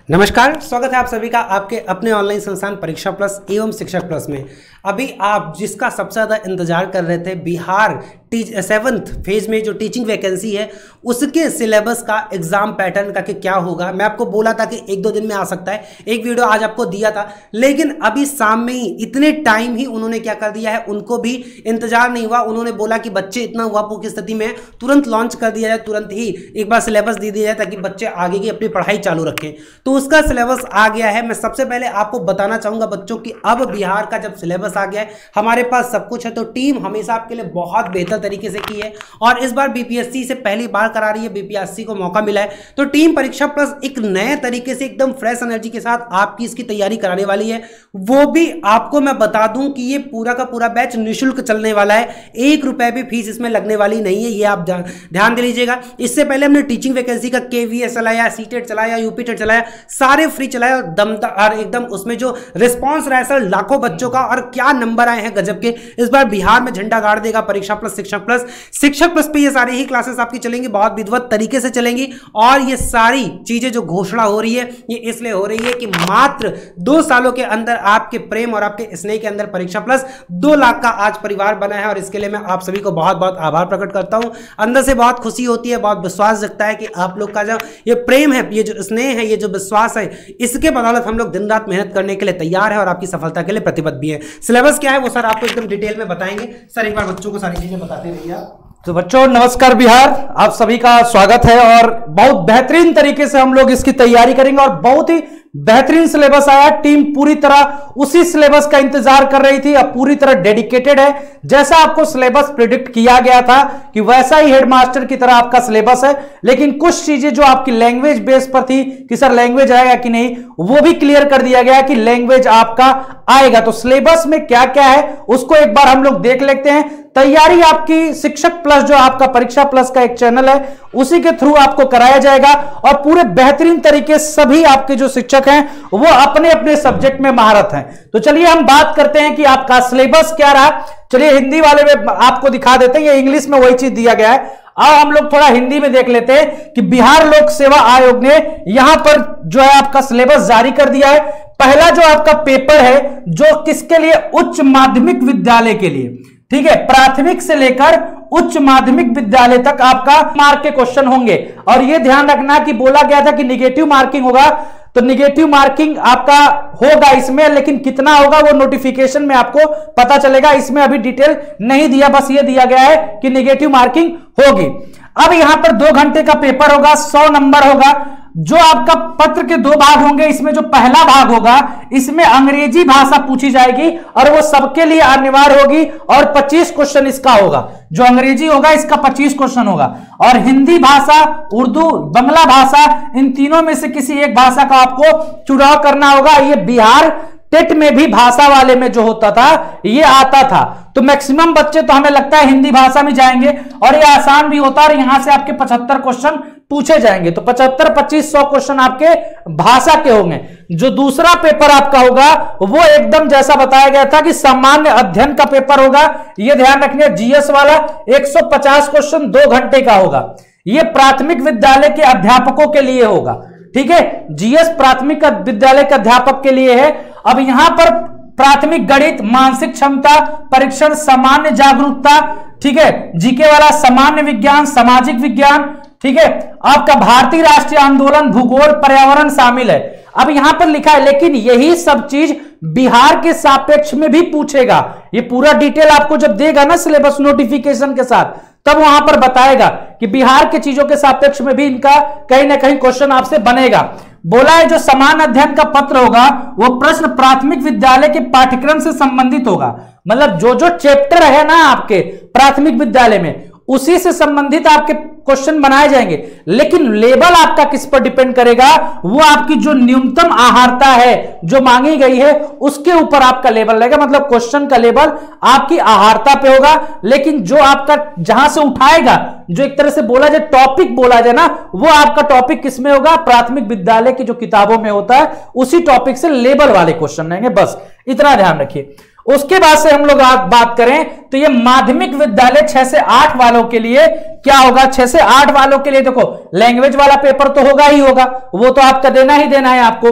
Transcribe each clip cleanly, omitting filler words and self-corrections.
नमस्कार, स्वागत है आप सभी का आपके अपने ऑनलाइन संस्थान परीक्षा प्लस एवं शिक्षक प्लस में। अभी आप जिसका सबसे ज़्यादा इंतजार कर रहे थे, बिहार 7th फेज में जो टीचिंग वैकेंसी है उसके सिलेबस का एग्जाम पैटर्न का कि क्या होगा। मैं आपको बोला था कि 1-2 दिन में आ सकता है, एक वीडियो आज आपको दिया था, लेकिन अभी शाम में ही इतने टाइम ही उन्होंने क्या कर दिया है, उनको भी इंतजार नहीं हुआ। उन्होंने बोला कि बच्चे इतना हुआपू की स्थिति में तुरंत लॉन्च कर दिया जाए, तुरंत ही एक बार सिलेबस दे दिया जाए ताकि बच्चे आगे की अपनी पढ़ाई चालू रखें। तो उसका सिलेबस आ गया है। मैं सबसे पहले आपको बताना चाहूंगा बच्चों की, अब बिहार का जब सिलेबस आ गया है, हमारे पास सब कुछ है। तो टीम हमेशा आपके लिए बहुत बेहतर तरीके से की है और इस बार बीपीएससी से पहली बार करा रही है, बीपीएससी को मौका मिला है। तो टीम परीक्षा प्लस एक नए तरीके से एकदम फ्रेश एनर्जी के साथ आपकी इसकी तैयारी कराने वाली है। वो भी आपको मैं बता दूं कि ये पूरा का पूरा बैच निःशुल्क चलने वाला है, 1 रुपए भी फीस इसमें लगने वाली नहीं है, ये आप ध्यान दे लीजिएगा। इससे पहले हमने टीचिंग वैकेंसी का केवीएस चलाया, सीटेट चलाया, यूपीटेट चलाया, सारे फ्री चलाया, दमदार एकदम उसमें जो रिस्पांस रहा है सर लाखों बच्चों का और क्या नंबर आए हैं गजब के। इस बार बिहार में झंडा गाड़ देगा परीक्षा प्लस शिक्षक प्लस पे ये सारी ही क्लासेस आपकी चलेंगी, बहुत विधिवत तरीके से चलेंगी। और ये सारी चीजें जो घोषणा हो रही है ये इसलिए हो रही है कि मात्र 2 सालों के अंदर आपके प्रेम और आपके स्नेह के अंदर परीक्षा प्लस 2 लाख का आज परिवार बना है और इसके लिए मैं आप सभी को बहुत बहुत आभार प्रकट करता हूं। अंदर से बहुत खुशी होती है, बहुत विश्वास जगता है कि आप लोग का जो ये प्रेम है, ये जो स्नेह है, ये जो विश्वास है, इसके बदौलत हम लोग दिन रात मेहनत करने के लिए तैयार है और आपकी सफलता के लिए प्रतिबद्ध भी है। सिलेबस क्या है वो सर आपको एकदम डिटेल में बताएंगे। सर एक बार बच्चों को सारी चीजें बताते रहिए आप। तो बच्चों नमस्कार, बिहार आप सभी का स्वागत है और बहुत बेहतरीन तरीके से हम लोग इसकी तैयारी करेंगे और बहुत ही बेहतरीन सिलेबस आया। टीम पूरी तरह उसी सिलेबस का इंतजार कर रही थी, अब पूरी तरह डेडिकेटेड है। जैसा आपको सिलेबस प्रिडिक्ट किया गया था कि वैसा ही हेडमास्टर की तरह आपका सिलेबस है, लेकिन कुछ चीजें जो आपकी लैंग्वेज बेस पर थी कि सर लैंग्वेज आएगा कि नहीं, वो भी क्लियर कर दिया गया कि लैंग्वेज आपका आएगा। तो सिलेबस में क्या क्या है उसको एक बार हम लोग देख लेते हैं। तैयारी आपकी शिक्षक प्लस जो आपका परीक्षा प्लस का एक चैनल है उसी के थ्रू आपको कराया जाएगा और पूरे बेहतरीन तरीके सभी आपके जो शिक्षक हैं वो अपने अपने सब्जेक्ट में महारत हैं। तो चलिए हम बात करते हैं कि आपका सिलेबस क्या रहा। चलिए हिंदी वाले में आपको दिखा देते हैं, ये इंग्लिश में वही चीज दिया गया है। अब हम लोग थोड़ा हिंदी में देख लेते हैं कि बिहार लोक सेवा आयोग ने यहां पर जो है आपका सिलेबस जारी कर दिया है। पहला जो आपका पेपर है जो किसके लिए, उच्च माध्यमिक विद्यालय के लिए, ठीक है, प्राथमिक से लेकर उच्च माध्यमिक विद्यालय तक आपका मार्क के क्वेश्चन होंगे। और यह ध्यान रखना कि बोला गया था कि निगेटिव मार्किंग होगा, तो निगेटिव मार्किंग आपका होगा इसमें, लेकिन कितना होगा वो नोटिफिकेशन में आपको पता चलेगा। इसमें अभी डिटेल नहीं दिया, बस ये दिया गया है कि निगेटिव मार्किंग होगी। अब यहां पर 2 घंटे का पेपर होगा, 100 नंबर होगा। जो आपका पत्र के 2 भाग होंगे, इसमें जो पहला भाग होगा इसमें अंग्रेजी भाषा पूछी जाएगी और वो सबके लिए अनिवार्य होगी और 25 क्वेश्चन इसका होगा। जो अंग्रेजी होगा इसका 25 क्वेश्चन होगा और हिंदी भाषा, उर्दू, बांग्ला भाषा, इन तीनों में से किसी एक भाषा का आपको चुनाव करना होगा। ये बिहार टेट में भी भाषा वाले में जो होता था ये आता था। तो मैक्सिमम बच्चे तो हमें लगता है हिंदी भाषा में जाएंगे और ये आसान भी होता है और यहां से आपके 75 क्वेश्चन पूछे जाएंगे। तो 75, 25, 100 क्वेश्चन आपके भाषा के होंगे। जो दूसरा पेपर आपका होगा वो एकदम जैसा बताया गया था कि सामान्य अध्ययन का पेपर होगा। ये ध्यान रखिए, जीएस वाला 150 क्वेश्चन 2 घंटे का होगा। ये प्राथमिक विद्यालय के अध्यापकों के लिए होगा, ठीक है, जीएस प्राथमिक विद्यालय के अध्यापक के लिए है। अब यहां पर प्राथमिक गणित, मानसिक क्षमता परीक्षण, सामान्य जागरूकता, ठीक है, जीके वाला सामान्य विज्ञान, सामाजिक विज्ञान, ठीक है, आपका भारतीय राष्ट्रीय आंदोलन, भूगोल, पर्यावरण शामिल है। अब यहां पर लिखा है, लेकिन यही सब चीज बिहार के सापेक्ष में भी पूछेगा। ये पूरा डिटेल आपको जब देगा ना सिलेबस नोटिफिकेशन के साथ, तब वहां पर बताएगा कि बिहार के चीजों के सापेक्ष में भी इनका कहीं ना कहीं क्वेश्चन आपसे बनेगा। बोला है जो समान अध्ययन का पत्र होगा वो प्रश्न प्राथमिक विद्यालय के पाठ्यक्रम से संबंधित होगा। मतलब जो जो चैप्टर है ना आपके प्राथमिक विद्यालय में उसी से संबंधित आपके क्वेश्चन बनाए जाएंगे, लेकिन लेवल आपका किस पर डिपेंड करेगा, वो आपकी जो न्यूनतम आहारता है जो मांगी गई है उसके ऊपर आपका लेवल रहेगा। मतलब क्वेश्चन का लेवल आपकी आहारता पे होगा, लेकिन जो आपका जहां से उठाएगा, जो एक तरह से बोला जाए टॉपिक बोला जाए ना, वो आपका टॉपिक किसमें होगा, प्राथमिक विद्यालय की जो किताबों में होता है उसी टॉपिक से लेवल वाले क्वेश्चन रहेंगे। बस इतना ध्यान रखिए। उसके बाद से हम लोग बात करें तो ये माध्यमिक विद्यालय 6 से 8 वालों के लिए क्या होगा? 6 से 8 वालों के लिए देखो लैंग्वेज वाला पेपर तो होगा ही होगा, वो तो आपका देना ही देना है आपको।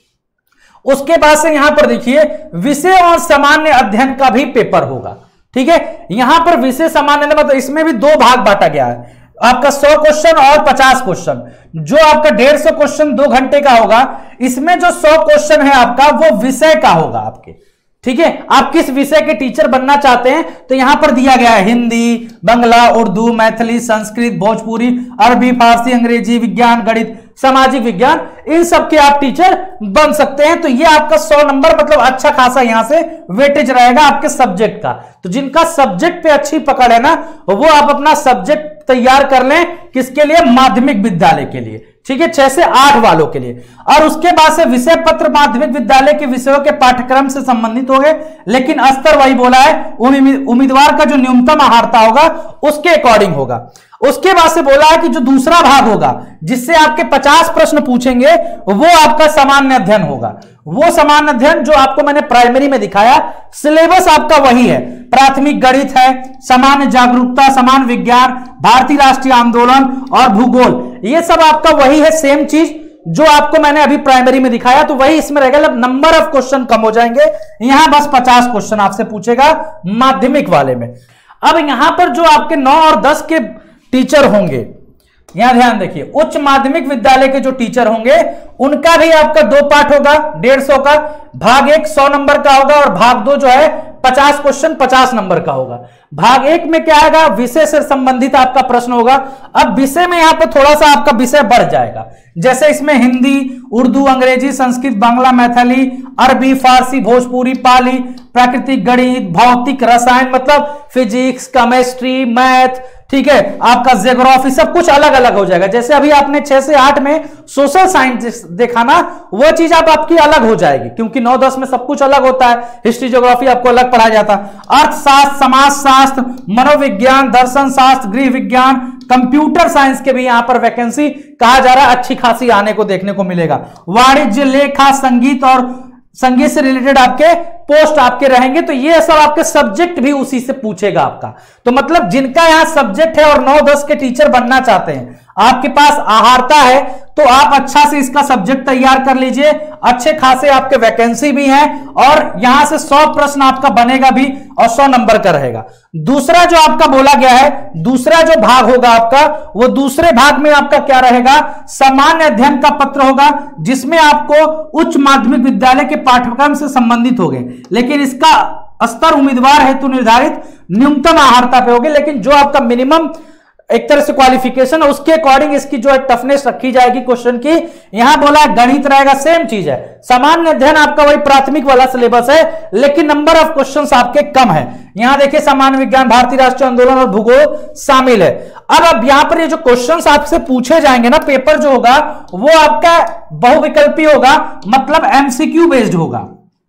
उसके बाद से यहां पर देखिए विषय और सामान्य अध्ययन का भी पेपर होगा, ठीक है। यहां पर विषय सामान्य मतलब इसमें भी 2 भाग बांटा गया है, आपका 100 क्वेश्चन और 50 क्वेश्चन। जो आपका 150 क्वेश्चन 2 घंटे का होगा, इसमें जो 100 क्वेश्चन है आपका वो विषय का होगा आपके, ठीक है। आप किस विषय के टीचर बनना चाहते हैं तो यहां पर दिया गया है हिंदी, बांग्ला, उर्दू, मैथिली, संस्कृत, भोजपुरी, अरबी, फारसी, अंग्रेजी, विज्ञान, गणित, सामाजिक विज्ञान, इन सब के आप टीचर बन सकते हैं। तो ये आपका 100 नंबर मतलब अच्छा खासा यहां से वेटेज रहेगा आपके सब्जेक्ट का। तो जिनका सब्जेक्ट पे अच्छी पकड़ है ना, वो आप अपना सब्जेक्ट तैयार कर लें, किसके लिए? माध्यमिक विद्यालय के लिए, ठीक है, 6 से 8 वालों के लिए। और उसके बाद से विषय पत्र माध्यमिक विद्यालय के विषयों के पाठ्यक्रम से संबंधित हो गए, लेकिन स्तर वही बोला है, उम्मीदवार का जो न्यूनतम आहारता होगा उसके अकॉर्डिंग होगा। उसके बाद से बोला है कि जो दूसरा भाग होगा जिससे आपके 50 प्रश्न पूछेंगे वो आपका सामान्य अध्ययन होगा। वो सामान्य अध्ययन जो आपको मैंने प्राइमरी में दिखाया, सिलेबस आपका वही है, प्राथमिक गणित है, सामान्य जागरूकता, सामान्य विज्ञान, भारतीय राष्ट्रीय आंदोलन और भूगोल, ये सब आपका वही है, सेम चीज जो आपको मैंने अभी प्राइमरी में दिखाया, तो वही इसमें रहेगा। नंबर ऑफ क्वेश्चन कम हो जाएंगे, यहां बस 50 क्वेश्चन आपसे पूछेगा माध्यमिक वाले में। अब यहां पर जो आपके 9 और 10 के टीचर होंगे, यहां ध्यान देखिए, उच्च माध्यमिक विद्यालय के जो टीचर होंगे उनका भी आपका 2 पार्ट होगा 150 का। भाग 1 100 नंबर का होगा और भाग 2 जो है 50 क्वेश्चन 50 नंबर का होगा। भाग 1 में क्या आएगा? विषय से संबंधित आपका प्रश्न होगा। अब विषय में यहां पर थोड़ा सा आपका विषय बढ़ जाएगा, जैसे इसमें हिंदी, उर्दू, अंग्रेजी, संस्कृत, बांग्ला, मैथिली, अरबी, फारसी, भोजपुरी, पाली, प्राकृतिक, गणित, भौतिक, रसायन मतलब फिजिक्स, केमिस्ट्री, मैथ, ठीक है, आपका ज्योग्राफी, सब कुछ अलग अलग हो जाएगा। जैसे अभी आपने 6 से 8 में सोशल साइंस देखा ना, वो चीज आपकी अलग हो जाएगी, क्योंकि 9-10 में सब कुछ अलग होता है। हिस्ट्री, ज्योग्राफी आपको अलग पढ़ाया जाता है। अर्थशास्त्र, समाजशास्त्र, मनोविज्ञान, दर्शन शास्त्र, गृह विज्ञान, कंप्यूटर साइंस के भी यहां पर वैकेंसी कहा जा रहा है अच्छी खासी आने को देखने को मिलेगा। वाणिज्य, लेखा, संगीत और संगीत से रिलेटेड आपके पोस्ट आपके रहेंगे। तो ये सब आपके सब्जेक्ट भी उसी से पूछेगा आपका। तो मतलब जिनका यहां सब्जेक्ट है और 9-10 के टीचर बनना चाहते हैं, आपके पास आहारता है, तो आप अच्छा से इसका सब्जेक्ट तैयार कर लीजिए। अच्छे खासे आपके वैकेंसी भी हैं और यहां से 100 प्रश्न आपका बनेगा भी और 100 नंबर का रहेगा। दूसरा जो आपका बोला गया है, दूसरा जो भाग होगा आपका, वो दूसरे भाग में आपका क्या रहेगा? सामान्य अध्ययन का पत्र होगा, जिसमें आपको उच्च माध्यमिक विद्यालय के पाठ्यक्रम से संबंधित होंगे, लेकिन इसका स्तर उम्मीदवार हेतु निर्धारित न्यूनतम आहारता पे होगी। लेकिन जो आपका मिनिमम एक तरह से क्वालिफिकेशन है उसके अकॉर्डिंग इसकी जो है टफनेस रखी जाएगी क्वेश्चन की। यहां बोला है गणित रहेगा, सेम चीज है। सामान्य अध्ययन आपका वही प्राथमिक वाला सिलेबस है, लेकिन नंबर ऑफ क्वेश्चंस आपके कम है। यहां देखिए सामान्य विज्ञान, भारतीय राष्ट्रीय आंदोलन और भूगोल शामिल है। अब यहां पर ये जो क्वेश्चंस आपसे पूछे जाएंगे ना, पेपर जो होगा वो आपका बहुविकल्पी होगा, मतलब एमसीक्यू बेस्ड होगा।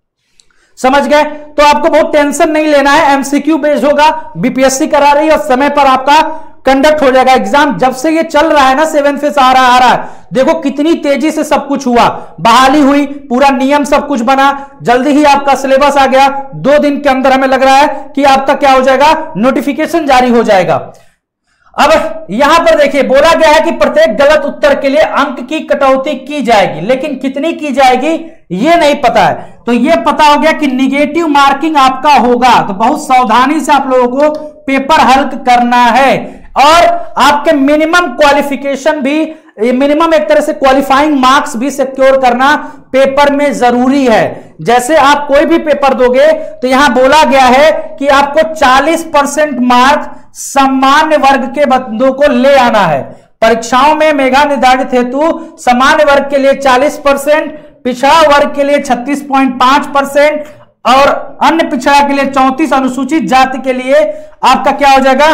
समझ गए? तो आपको बहुत टेंशन नहीं लेना है, एमसीक्यू बेस्ड होगा, बीपीएससी करा रही है और समय पर आपका कंडक्ट हो जाएगा एग्जाम। जब से ये चल रहा है ना, 7 फेज आ रहा है, देखो कितनी तेजी से सब कुछ हुआ, बहाली हुई, पूरा नियम सब कुछ बना, जल्दी ही आपका सिलेबस आ गया। 2 दिन के अंदर हमें लग रहा है कि आपका क्या हो जाएगा, नोटिफिकेशन जारी हो जाएगा। अब यहां पर देखिए बोला गया है कि प्रत्येक गलत उत्तर के लिए अंक की कटौती की जाएगी, लेकिन कितनी की जाएगी ये नहीं पता है। तो ये पता हो गया कि निगेटिव मार्किंग आपका होगा, तो बहुत सावधानी से आप लोगों को पेपर हल करना है। और आपके मिनिमम क्वालिफिकेशन भी, मिनिमम एक तरह से क्वालिफाइंग मार्क्स भी सिक्योर करना पेपर में जरूरी है। जैसे आप कोई भी पेपर दोगे तो यहां बोला गया है कि आपको 40% मार्क सामान्य वर्ग के बंदों को ले आना है। परीक्षाओं में मेधा निर्धारित हेतु सामान्य वर्ग के लिए 40%, पिछड़ा वर्ग के लिए 36.5% और अन्य पिछड़ा के लिए 34, अनुसूचित जाति के लिए आपका क्या हो जाएगा,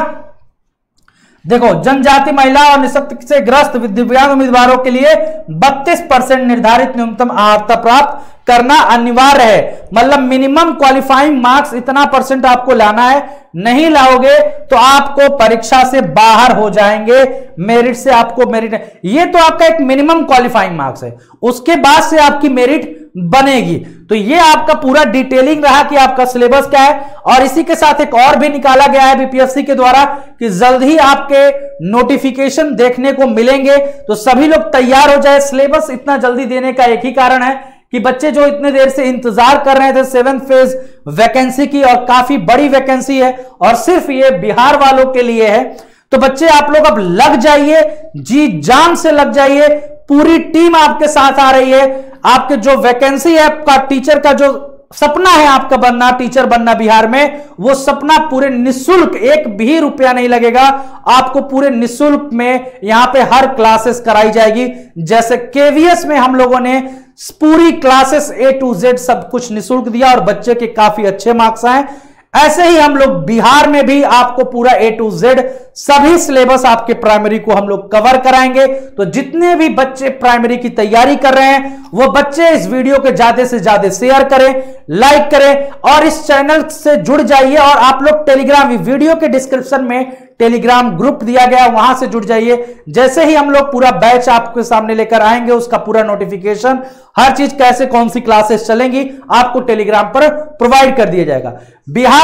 देखो जनजाति, महिला और निःशक्ति से ग्रस्त दिव्यांग उम्मीदवारों के लिए 32% निर्धारित न्यूनतम आहारता प्राप्त करना अनिवार्य है। मतलब मिनिमम क्वालिफाइंग मार्क्स इतना परसेंट आपको लाना है, नहीं लाओगे तो आपको परीक्षा से बाहर हो जाएंगे, मेरिट से आपको मेरिट, ये तो आपका एक मिनिमम क्वालिफाइंग मार्क्स है। उसके बाद से आपकी मेरिट बनेगी। तो ये आपका पूरा डिटेलिंग रहा कि आपका सिलेबस क्या है। और इसी के साथ एक और भी निकाला गया है बीपीएससी के द्वारा कि जल्द ही आपके नोटिफिकेशन देखने को मिलेंगे, तो सभी लोग तैयार हो जाए। सिलेबस इतना जल्दी देने का एक ही कारण है कि बच्चे जो इतने देर से इंतजार कर रहे थे 7th फेज वैकेंसी की, और काफी बड़ी वैकेंसी है और सिर्फ ये बिहार वालों के लिए है, तो बच्चे आप लोग अब लग जाइए, जी जान से लग जाइए। पूरी टीम आपके साथ आ रही है। आपके जो वैकेंसी है, आपका टीचर का जो सपना है आपका बनना, टीचर बनना बिहार में, वो सपना पूरे निःशुल्क, एक भी रुपया नहीं लगेगा आपको, पूरे निःशुल्क में यहां पे हर क्लासेस कराई जाएगी। जैसे केवीएस में हम लोगों ने पूरी क्लासेस A to Z सब कुछ निःशुल्क दिया और बच्चे के काफी अच्छे मार्क्स आए, ऐसे ही हम लोग बिहार में भी आपको पूरा A to Z सभी सिलेबस आपके प्राइमरी को हम लोग कवर कराएंगे। तो जितने भी बच्चे प्राइमरी की तैयारी कर रहे हैं वो बच्चे इस वीडियो के ज्यादा से ज्यादा शेयर करें, लाइक करें और इस चैनल से जुड़ जाइए। और आप लोग टेलीग्राम, वीडियो के डिस्क्रिप्शन में टेलीग्राम ग्रुप दिया गया, वहां से जुड़ जाइए। जैसे ही हम लोग पूरा बैच आपके सामने लेकर आएंगे, उसका पूरा नोटिफिकेशन, हर चीज कैसे कौन सी क्लासेस चलेंगी आपको टेलीग्राम पर प्रोवाइड कर दिया जाएगा। बिहार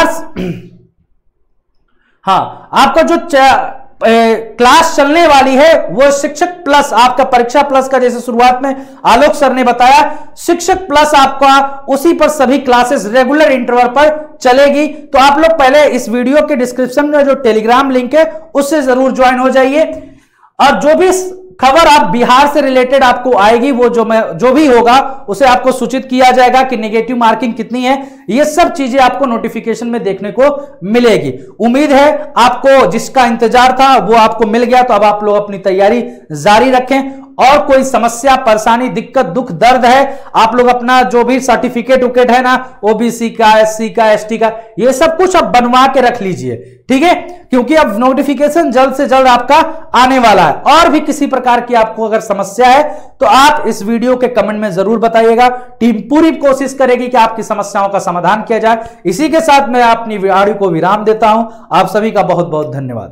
हाँ, आपका जो क्लास चलने वाली है वो शिक्षक प्लस, आपका परीक्षा प्लस का जैसे शुरुआत में आलोक सर ने बताया, शिक्षक प्लस आपका उसी पर सभी क्लासेस रेगुलर इंटरवल पर चलेगी। तो आप लोग पहले इस वीडियो के डिस्क्रिप्शन में जो टेलीग्राम लिंक है उससे जरूर ज्वाइन हो जाइए। और जो भी खबर आप बिहार से रिलेटेड आपको आएगी, वो जो भी होगा उसे आपको सूचित किया जाएगा कि नेगेटिव मार्किंग कितनी है, ये सब चीजें आपको नोटिफिकेशन में देखने को मिलेगी। उम्मीद है आपको जिसका इंतजार था वो आपको मिल गया। तो अब आप लोग अपनी तैयारी जारी रखें, और कोई समस्या, परेशानी, दिक्कत, दुख, दर्द है, आप लोग अपना जो भी सर्टिफिकेट उकेट है ना, ओबीसी का, एससी का, एसटी का, ये सब कुछ अब बनवा के रख लीजिए, ठीक है, क्योंकि अब नोटिफिकेशन जल्द से जल्द आपका आने वाला है। और भी किसी प्रकार की आपको अगर समस्या है तो आप इस वीडियो के कमेंट में जरूर बताइएगा। टीम पूरी कोशिश करेगी कि आपकी समस्याओं का समाधान किया जाए। इसी के साथ मैं अपनी वीडियो को विराम देता हूं। आप सभी का बहुत बहुत धन्यवाद।